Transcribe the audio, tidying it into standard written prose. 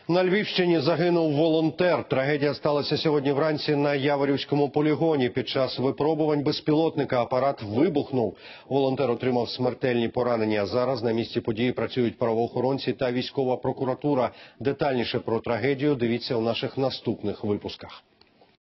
На Львівщині загинув волонтер. Трагедія сталася сьогодні вранці на Яворівському полігоні. Під час випробувань безпілотника апарат вибухнув. Волонтер отримав смертельні поранення. Зараз на місці події працюють правоохоронці та військова прокуратура. Детальніше про трагедію дивіться у наших наступних випусках.